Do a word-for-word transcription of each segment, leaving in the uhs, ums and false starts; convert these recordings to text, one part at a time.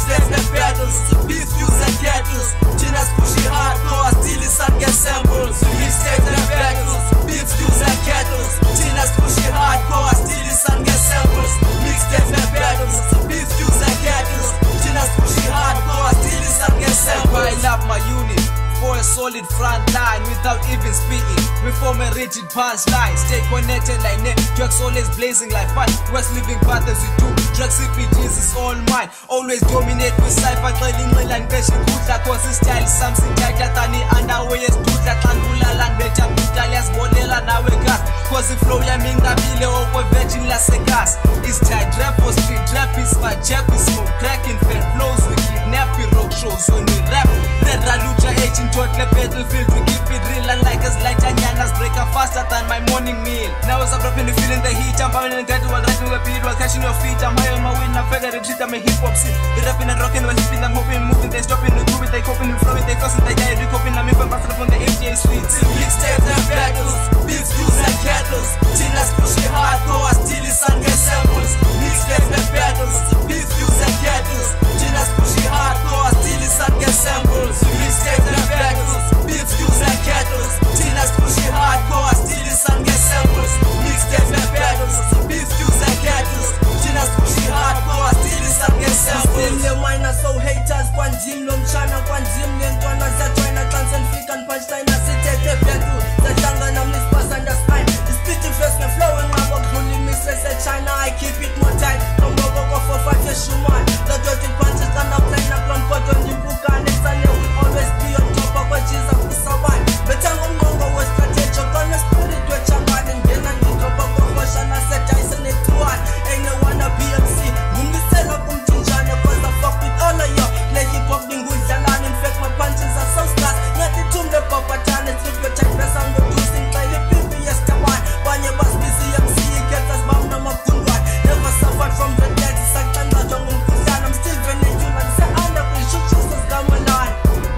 mixtapes and battles, beef views and kettles. Chinas pushing hardcore, stealing some get samples. Mixtapes and battles, beef views and kettles. Chinas pushing hardcore, stealing some get samples. Mixtapes and battles, beef views and kettles. Chinas pushing hardcore, stealing some get samples. I love my unit for a solid front line without even speaking. We form a rigid punchline. Stay connected like networks, always blazing like fire. West living path as we do. Drugs, C P Gs is all mine. Always dominate with cypher, trailing well and bashing good. Cause his style is something like that. And the underway is good. That and Hula and Beja Putalias Bonella now we got. Cause the flow ya minga bile over virgin la segas. It's tight rap or street rap is my check. We smoke cracking fair flows. We kidnap we rock shows when we rap. Red Ralucha aging total battlefield. We keep it real and like us like Janyanas break up faster than my morning meal. Now as I'm dropping the feeling the heat. I'm pounding and tight while writing the beat while catching your feet. I'm high on my win. I'm fed retreat. I'm a hip hop scene. We rapping and rocking while hipping. I'm hoping, moving, they stopping, they moving, they coping, they flowing, they crossing, they die, they coping. I'm even faster from the M T A streets. Mixtapes and battles, beef views and kettles. Chinas pushing hardcore, stealing some get samples. Mixtapes and battles, beef views and kettles. Chinas pushing hardcore, stealing some get samples. Mixtapes and battles, beef views and kettles. Chinas pushing hardcore, stealing some get samples. Mixtapes and battles, beef views and kettles. Chinas pushing hardcore, stealing some get samples. Still mine so haters, kwanjim lomshana kwanjim nentwana zajoina can't flick and punchline as it take the battle. The jungle I'm this pass and the spine. The spitting first and flowing my work fully mixes at China. I keep it more tight. From go go go for five years shuman. The dirty punches and the plain up from pot on the book and it's and will always be on top of what she's up to survive. But I'm on go was strategic on the spirit to chaman and then and the drop of a wash and I said Tyson it to one. Ain't no one a B M C. When we sell up on Tinjana cause I fuck with all of you. Play hip hop the good jalan. In fact my punches are so scarce. Not the tomb the papa tan. It's with your tight press and go to sing by the P P S Kawan. When you bust busy M C you get us bomb no more good one. Never suffered from the dead. It's like thunder jungle Kuzan. I'm still Venezuelan. Say I'm not pretty sure Jesus come alive.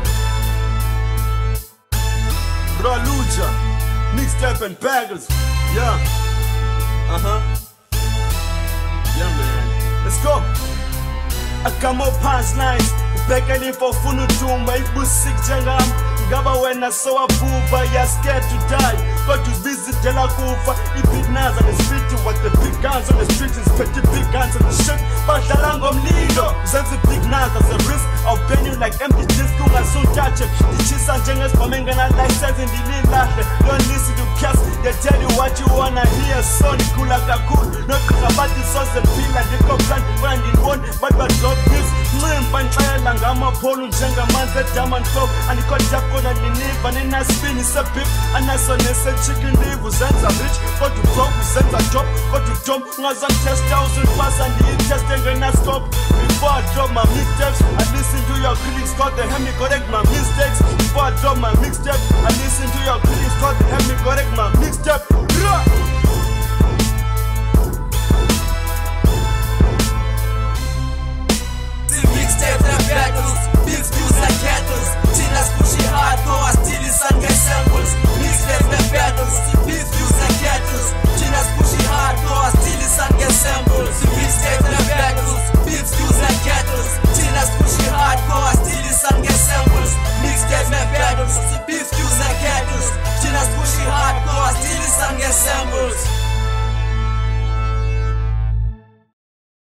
Ralucha, mixtape and bagels. Yeah. Uh-huh. Yeah, man. Let's go. I come up punchlines. Begging for Funutuma, it was sick jangam. Gaba when I saw a booba, you're scared to die. Got to visit Jalakufa, it big nans on the street. What the big guns on the street is petty big guns on the ship. But the langom lido, sends the big nans as a risk of bending like empty disc. I soon touch it. The chis and jangers coming and I like says in the little. Don't listen to cats, they tell you what you wanna hear. Sonny cool like a cool. Not about the sauce and peel and the cup and find in one, but but not this. Ngama polu njenga manze German flow Anikoja kona niniva Nina spin is a beef Anasonese chicken live Uzenza rich Go to broke Uzenza job Go to jump Ngazan test thousand pass And the test ain't gonna stop Before I drop my mixtapes I listen to your critics Cause they help me correct my mistakes Before I drop my mixtape I listen to your critics Cause they help me correct my mixtape. Mixtapes and battles, beef views and kettles. Chinas pushing hardcore, stealing some get samples.